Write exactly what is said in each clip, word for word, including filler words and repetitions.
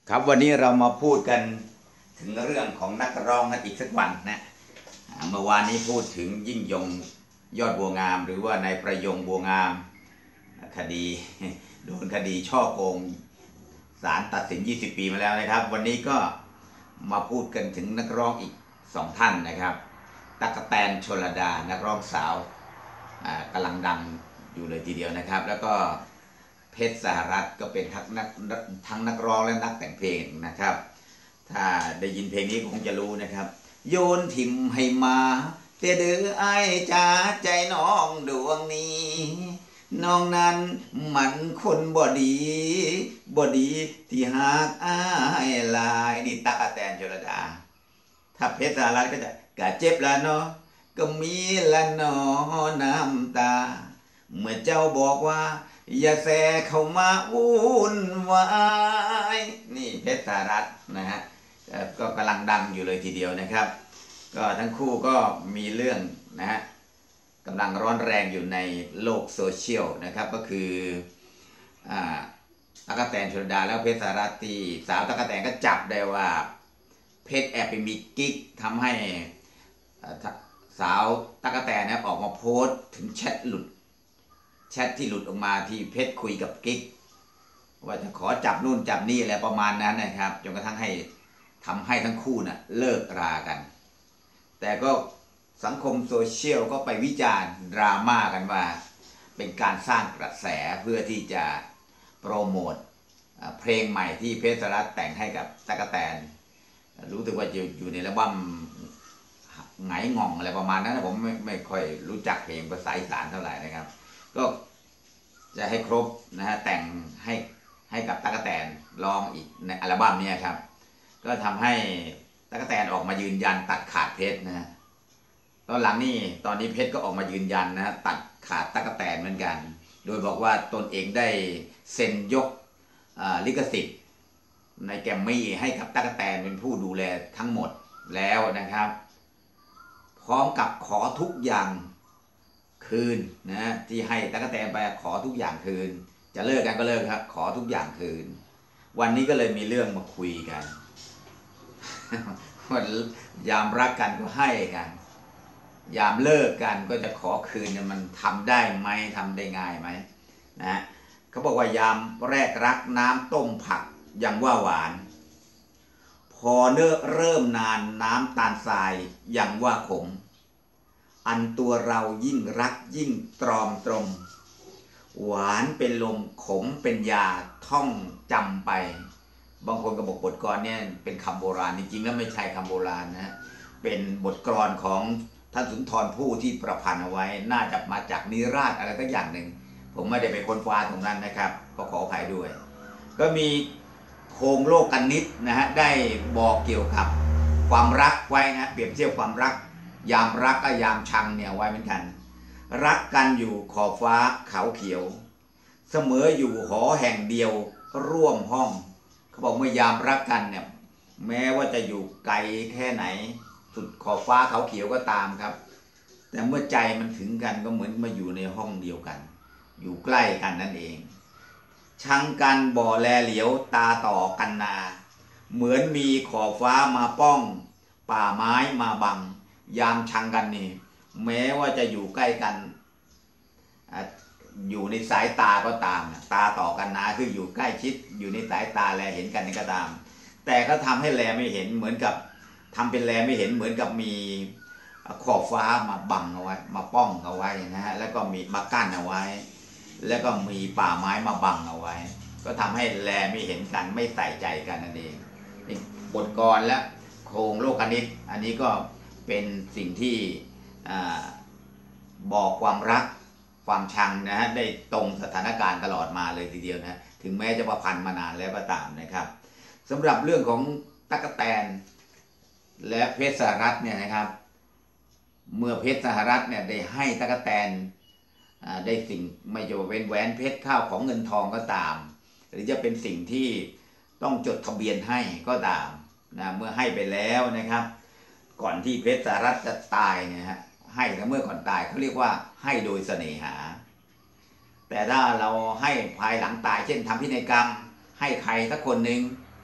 ครับวันนี้เรามาพูดกันถึงเรื่องของนักร้องกันอีกสักวันนะเมื่อวานนี้พูดถึงยิ่งยงยอดบัวงามหรือว่านายประยงบัวงามคดีโดนคดีช่อโกงศาลตัดสินยี่สิบปีมาแล้วนะครับวันนี้ก็มาพูดกันถึงนักร้องอีกสองท่านนะครับตั๊กแตนชลดานักร้องสาวกำลังดังอยู่เลยทีเดียวนะครับแล้วก็เพชรสหรัฐก็เป็นทั้งนักทั้งนักร้องและนักแต่งเพลงนะครับถ้าได้ยินเพลงนี้คงจะรู้นะครับโยนถิ่มให้มาเตเดือไอจ้าใจน้องดวงนี้น้องนั้นมันคนบ่ดีบ่ดีที่หากอ้ายลายนี่ตั๊กแตนชลดาถ้าเพชรสหรัฐก็จะกะเจ็บละเนาะก็มีละเนาะน้ำตาเมื่อเจ้าบอกว่าอย่าแสเข้ามาวุ่นวายนี่เพชรสหรัฐนะฮะก็กำลังดังอยู่เลยทีเดียวนะครับก็ทั้งคู่ก็มีเรื่องนะฮะกำลังร้อนแรงอยู่ในโลกโซเชียลนะครับก็คือตั๊กแตนชลดาแล้วเพชรสหรัฐที่สาวตั๊กแตนก็จับได้ว่าเพชรแอบไปมีกิ๊กทำให้สาวตั๊กแตนเนี่ยออกมาโพสต์ถึงแชทหลุดแชทที่หลุดออกมาที่เพชรคุยกับกิ๊กว่าจะขอจับนู่นจับนี่อะไรประมาณนั้นนะครับจนกระทั่งให้ทำให้ทั้งคู่น่ะเลิกรากันแต่ก็สังคมโซเชียลก็ไปวิจารณ์ดราม่ากันว่าเป็นการสร้างกระแสเพื่อที่จะโปรโมทเพลงใหม่ที่เพชรสหรัฐแต่งให้กับตั๊กแตนรู้สึกว่าอยู่อยู่ในอัลบั้มไงง่องอะไรประมาณนั้นผมไม่ไม่ค่อยรู้จักเพลงภาษาอีสานเท่าไหร่นะครับก็จะให้ครบนะฮะแต่งให้ให้กับตั๊กแตนร้องอีกในอัลบั้มนี้ครับก็ทำให้ตั๊กแตนออกมายืนยันตัดขาดเพชรนะฮะตอนหลังนี่ตอนนี้เพชรก็ออกมายืนยันนะฮะตัดขาดตั๊กแตนเหมือนกันโดยบอกว่าตนเองได้เซ็นยกลิขสิทธิ์ในแกรมมี่ให้กับตั๊กแตนเป็นผู้ดูแลทั้งหมดแล้วนะครับพร้อมกับขอทุกอย่างคืนนะที่ให้ตั๊กแตนไปขอทุกอย่างคืนจะเลิกกันก็เลิกครับขอทุกอย่างคืนวันนี้ก็เลยมีเรื่องมาคุยกันว่ายามรักกันก็ให้กันยามเลิกกันก็จะขอคืนเนี่ยมันทำได้ไหมทำได้ง่ายไหมนะเขาบอกว่ายามแรกรักน้ำต้มผักยังว่าหวานพอเนิ่เริ่มนานน้ำตาลทรายยังว่าขมอันตัวเรายิ่งรักยิ่งตรอมตรมหวานเป็นลมขมเป็นยาท่องจำไปบางคนก็บอกบทกลอนเนี่ยเป็นคำโบราณจริงๆแล้วไม่ใช่คำโบราณนะเป็นบทกลอนของท่านสุนทรภู่ที่ประพันธ์เอาไว้น่าจะมาจากนิราศอะไรสักอย่างหนึ่งผมไม่ได้ไปค้นคว้าตรงนั้นนะครับก็ขออภัยด้วยก็มีโครงโลกกันนิดนะฮะได้บอกเกี่ยวกับความรักไว้นะเปรียบเทียบความรักยามรักกับยามชังเนี่ยไว้เหมือนกันรักกันอยู่ขอบฟ้าเขาเขียวเสมออยู่หอแห่งเดียวร่วมห้องเขาบอกเมื่อยามรักกันเนี่ยแม้ว่าจะอยู่ไกลแค่ไหนสุดขอบฟ้าเขาเขียวก็ตามครับแต่เมื่อใจมันถึงกันก็เหมือนมาอยู่ในห้องเดียวกันอยู่ใกล้กันนั่นเองชังกันบ่อแลเหลียวตาต่อกันนาเหมือนมีขอบฟ้ามาป้องป่าไม้มาบังยามชังกันนี่แม้ว่าจะอยู่ใกล้กันอยู่ในสายตาก็ตามตาต่อกันนาคืออยู่ใกล้ชิดอยู่ในสายตาแลเห็นกันนี่ก็ตามแต่ก็ทำให้แลไม่เห็นเหมือนกับทำเป็นแลไม่เห็นเหมือนกับมีขอบฟ้ามาบังเอาไว้มาป้องเอาไว้นะฮะแล้วก็มีมากั้นเอาไว้แล้วก็มีป่าไม้มาบังเอาไว้ก็ทำให้แลไม่เห็นกันไม่ใส่ใจกันนั่นเองนี่บทกลและโครงโลกนิตอันนี้ก็เป็นสิ่งที่บอกความรักความชังนะฮะได้ตรงสถานการณ์ตลอดมาเลยทีเดียวนะถึงแม้จะประพันธ์มานานแล้วก็ตามนะครับสำหรับเรื่องของตั๊กแตนและเพชรสหรัฐเนี่ยนะครับเมื่อเพชรสหรัฐเนี่ยได้ให้ตั๊กแตนได้สิ่งไม่ว่าเป็นแหวนเพชรข้าวของเงินทองก็ตามหรือจะเป็นสิ่งที่ต้องจดทะเบียนให้ก็ตามนะเมื่อให้ไปแล้วนะครับก่อนที่เพชรสหรัฐจะตายเนี่ยฮะให้เมื่อก่อนตายเขาเรียกว่าให้โดยเสน่หาแต่ถ้าเราให้ภายหลังตายเช่นทำพินัยกรรมให้ใครสักคนหนึ่ง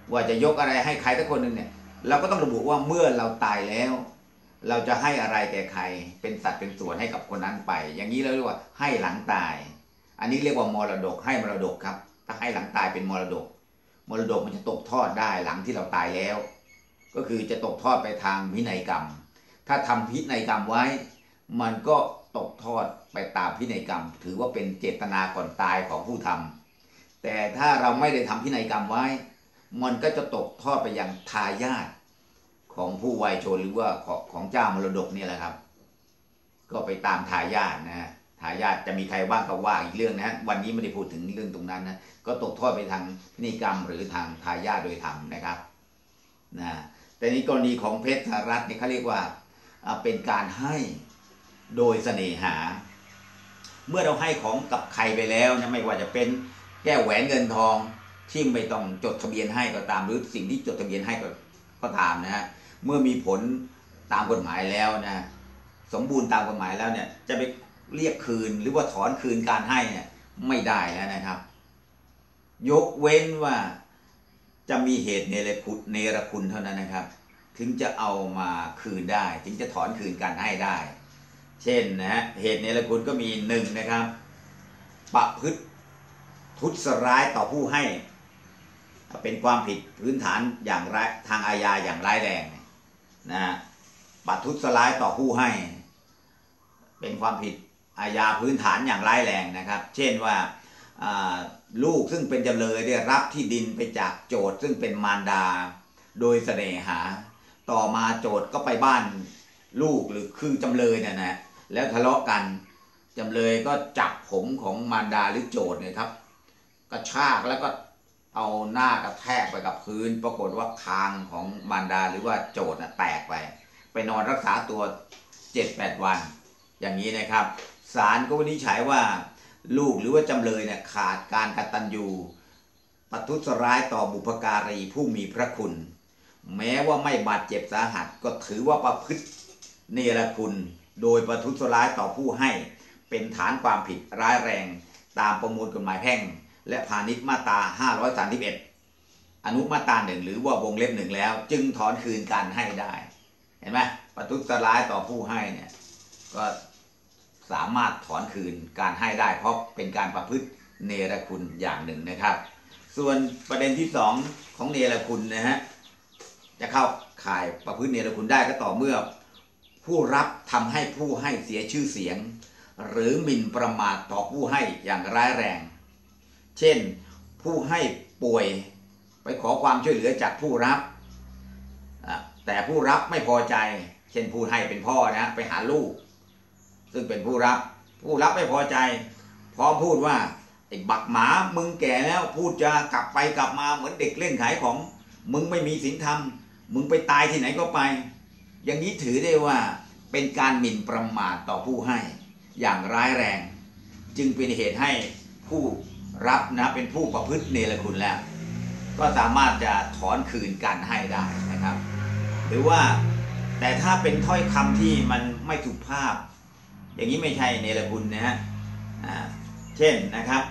ว่าจะยกอะไรให้ใครสักคนหนึ่งเนี่ยเราก็ต้องระบุว่าเมื่อเราตายแล้วเราจะให้อะไรแก่ใครเป็นสัตว์เป็นส่วนให้กับคนนั้นไปอย่างนี้เราเรียกว่าให้หลังตายอันนี้เรียกว่ามรดกให้มรดกครับถ้าให้หลังตายเป็นมรดกมรดกมันจะตกทอดได้หลังที่เราตายแล้วก็คือจะตกทอดไปทางพินัยกรรมถ้าทำพินัยกรรมไว้มันก็ตกทอดไปตามพินัยกรรมถือว่าเป็นเจตนาก่อนตายของผู้ทำแต่ถ้าเราไม่ได้ทำพินัยกรรมไว้มันก็จะตกทอดไปยังทายาทของผู้วายชนหรือว่าของของเจ้ามรดกนี่แหละครับก็ไปตามทายาทนะฮะทายาทจะมีใครว่างก็ว่าอีกเรื่องนะวันนี้ไม่ได้พูดถึงเรื่องตรงนั้นนะก็ตกทอดไปทางพินัยกรรมหรือทางทายาทโดยธรรมนะครับนะแต่ในกรณีของเพชรสหรัฐเนี่ยเขาเรียกว่าเป็นการให้โดยเสน่หาเมื่อเราให้ของกับใครไปแล้วนะไม่ว่าจะเป็นแก้วแหวนเงินทองที่ไม่ต้องจดทะเบียนให้ก็ตามหรือสิ่งที่จดทะเบียนให้ก็ก็ตามนะฮะเมื่อมีผลตามกฎหมายแล้วนะสมบูรณ์ตามกฎหมายแล้วเนี่ยจะไปเรียกคืนหรือว่าถอนคืนการให้เนี่ยไม่ได้แล้วนะครับยกเว้นว่าจะมีเหตุเนรคุณเนรคุณเท่านั้นนะครับถึงจะเอามาคืนได้ถึงจะถอนคืนการให้ได้เช่นนะฮะเหตุเนรคุณก็มีหนึ่งนะครับประพฤติทุจร้ายต่อผู้ให้เป็นความผิดพื้นฐานอย่างร้ายทางอาญาอย่างร้ายแรงนะประทุษร้ายต่อผู้ให้เป็นความผิดอาญาพื้นฐานอย่างร้ายแรงนะครับเช่นว่าลูกซึ่งเป็นจำเลยได้รับที่ดินไปจากโจทย์ซึ่งเป็นมารดาโดยเสน่หาต่อมาโจทย์ก็ไปบ้านลูกหรือคือจำเลยเนี่ยนะแล้วทะเลาะกันจำเลยก็จับผมของมารดาหรือโจทย์เนี่ยครับกระชากแล้วก็เอาหน้ากระแทกไปกับพื้นปรากฏว่าคางของมารดาหรือว่าโจทย์แตกไปไปนอนรักษาตัว เจ็ดแปด วันอย่างนี้นะครับศาลก็วินิจฉัยว่าลูกหรือว่าจำเลยเนี่ยขาดการกตัญญูประทุษร้ายต่อบุพการีผู้มีพระคุณแม้ว่าไม่บาดเจ็บสาหัสก็ถือว่าประพฤติเนรคุณโดยประทุษร้ายต่อผู้ให้เป็นฐานความผิดร้ายแรงตามประมวลกฎหมายแพ่งและพาณิชย์มาตราห้าร้อยสามสิบเอ็ดอนุมาตราหนึ่งหรือว่าวงเล็บหนึ่งแล้วจึงถอนคืนการให้ได้เห็นไหมประทุษร้ายต่อผู้ให้เนี่ยก็สามารถถอนคืนการให้ได้เพราะเป็นการประพฤติเนรคุณอย่างหนึ่งนะครับส่วนประเด็นที่สองของเนรคุณนะฮะจะเข้าข่ายประพฤติเนรคุณได้ก็ต่อเมื่อผู้รับทำให้ผู้ให้เสียชื่อเสียงหรือหมิ่นประมาทต่อผู้ให้อย่างร้ายแรงเช่นผู้ให้ป่วยไปขอความช่วยเหลือจากผู้รับแต่ผู้รับไม่พอใจเช่นผู้ให้เป็นพ่อนะไปหาลูกซึ่งเป็นผู้รับผู้รับไม่พอใจพร้อมพูดว่าไอ้บักหมามึงแก่แล้วพูดจะกลับไปกลับมาเหมือนเด็กเล่นขายของมึงไม่มีศีลธรรมมึงไปตายที่ไหนก็ไปอย่างนี้ถือได้ว่าเป็นการหมิ่นประมาทต่อผู้ให้อย่างร้ายแรงจึงเป็นเหตุให้ผู้รับนะเป็นผู้ประพฤติเนรคุณแล้วก็สามารถจะถอนคืนการให้ได้นะครับหรือว่าแต่ถ้าเป็นถ้อยคำที่มันไม่สุภาพอย่างนี้ไม่ใช่เนรคุณนะฮะเช่นนะครับ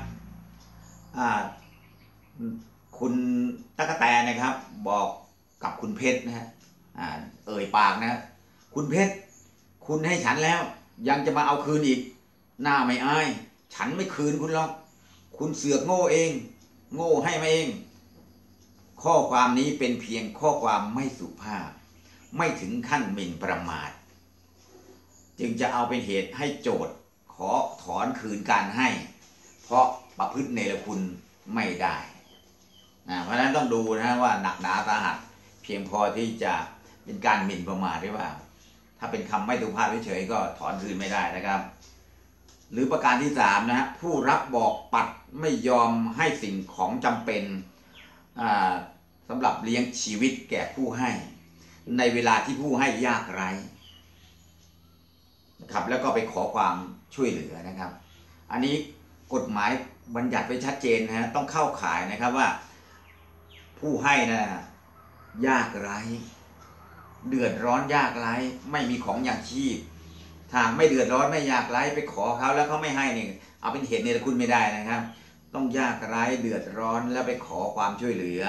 คุณตั๊กแตนนะครับบอกกับคุณเพชรนะฮะเอ่ยปากนะคุณเพชรคุณให้ฉันแล้วยังจะมาเอาคืนอีกหน้าไม่อายฉันไม่คืนคุณหรอกคุณเสือกโง่เองโง่ให้มาเองข้อความนี้เป็นเพียงข้อความไม่สุภาพไม่ถึงขั้นหมิ่นประมาทจึงจะเอาเป็นเหตุให้โจทก์ขอถอนคืนการให้เพราะประพฤติเนรคุณไม่ได้นะเพราะฉะนั้นต้องดูนะว่าหนักหนาสาหัสเพียงพอที่จะเป็นการหมิ่นประมาทหรือเปล่าถ้าเป็นคำไม่สุภาพเฉยๆก็ถอนคืนไม่ได้นะครับหรือประการที่สามนะผู้รับบอกปัดไม่ยอมให้สิ่งของจำเป็นสำหรับเลี้ยงชีวิตแก่ผู้ให้ในเวลาที่ผู้ให้ยากไร้นะครับแล้วก็ไปขอความช่วยเหลือนะครับอันนี้กฎหมายบัญญัติไว้ชัดเจนนะฮะต้องเข้าข่ายนะครับว่าผู้ให้นะยากไร้เดือดร้อนยากไร้ไม่มีของอย่างชีพถ้าไม่เดือดร้อนไม่ยากไร้ไปขอเขาแล้วเขาไม่ให้เนี่ยเอาเป็นเหตุเนรคุณไม่ได้นะครับต้องยากไร้เดือดร้อนแล้วไปขอความช่วยเหลือ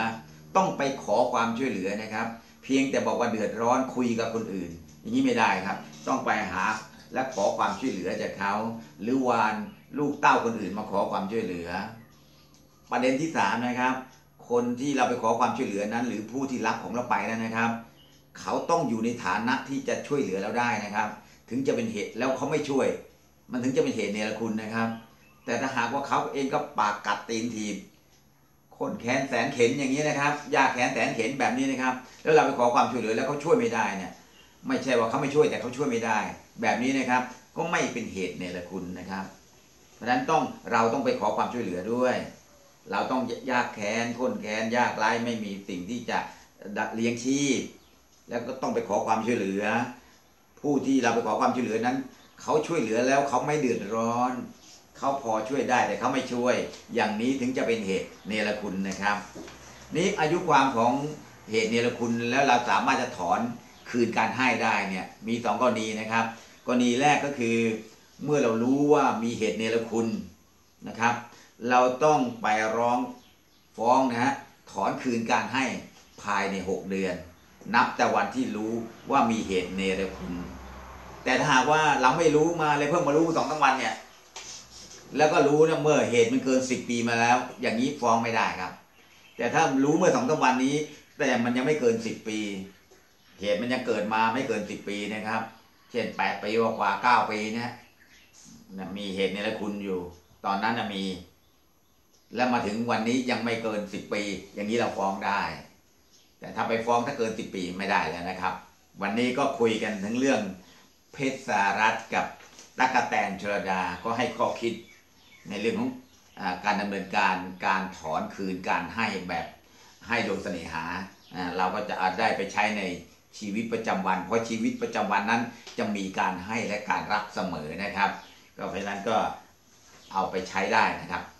ต้องไปขอความช่วยเหลือนะครับเพียงแต่บอกว่าเดือดร้อนคุยกับคนอื่นอย่างนี้ไม่ได้ครับต้องไปหาและขอความช่วยเหลือจากเขาหรือวานลูกเต้าคนอื่นมาขอความช่วยเหลือประเด็นที่สามนะครับคนที่เราไปขอความช่วยเหลือนั้นหรือผู้ที่รับของเราไปนั้นนะครับเขาต้องอยู่ในฐานะที่จะช่วยเหลือเราได้นะครับถึงจะเป็นเหตุแล้วเขาไม่ช่วยมันถึงจะเป็นเหตุเนรคุณนะครับแต่ถ้าหากว่าเขาเองก็ปากกัดตีนถีบคนแขนแสนเข็นอย่างนี้นะครับยากแขนแสนเข็นแบบนี้นะครับแล้วเราไปขอความช่วยเหลือแล้วเขาช่วยไม่ได้เนี่ยไม่ใช่ว่าเขาไม่ช่วยแต่เขาช่วยไม่ได้แบบนี้นะครับก็ไม่เป็นเหตุเนรคุณนะครับเพราะฉะนั้นต้องเราต้องไปขอความช่วยเหลือด้วยเราต้องยากแขนข้นแขนยากไร้ไม่มีสิ่งที่จะเลี้ยงชีพแล้วก็ต้องไปขอความช่วยเหลือผู้ที่เราไปขอความช่วยเหลือนั้นเขาช่วยเหลือแล้วเขาไม่เดือดร้อนเขาพอช่วยได้แต่เขาไม่ช่วยอย่างนี้ถึงจะเป็นเหตุเนรคุณนะครับนี้อายุความของเหตุเนรคุณแล้วเราสามารถจะถอนคืนการให้ได้เนี่ยมีสองกรณีนะครับกรณีแรกก็คือเมื่อเรารู้ว่ามีเหตุเนรคุณนะครับเราต้องไปร้องฟ้องนะฮะถอนคืนการให้ภายในหกเดือนนับแต่วันที่รู้ว่ามีเหตุเนรคุณแต่ถ้าหากว่าเราไม่รู้มาเลยเพิ่งมารู้สองสามวันเนี่ยแล้วก็รู้นะเมื่อเหตุมันเกินสิบปีมาแล้วอย่างนี้ฟ้องไม่ได้ครับแต่ถ้ารู้เมื่อสองสามวันนี้แต่มันยังไม่เกินสิบปีเหตุมันยังเกิดมาไม่เกินสิบปีนะครับเช่นแปดปีกว่าเก้าปีเนี่ยมีเหตุเนรคุณอยู่ตอนนั้นมีแล้วมาถึงวันนี้ยังไม่เกินสิบปีอย่างนี้เราฟ้องได้แต่ถ้าไปฟ้องถ้าเกินสิบปีไม่ได้แล้วนะครับวันนี้ก็คุยกันถึงเรื่องเพชรสารัตน์กับตั๊กแตนชลดาก็ให้ข้อคิดในเรื่องของการดำเนินการการถอนคืนการให้แบบให้โดยเสน่หาเราก็จะอาจได้ไปใช้ในชีวิตประจำวันเพราะชีวิตประจำวันนั้นจะมีการให้และการรับเสมอนะครับก็เพราะฉะนั้นก็เอาไปใช้ได้นะครับ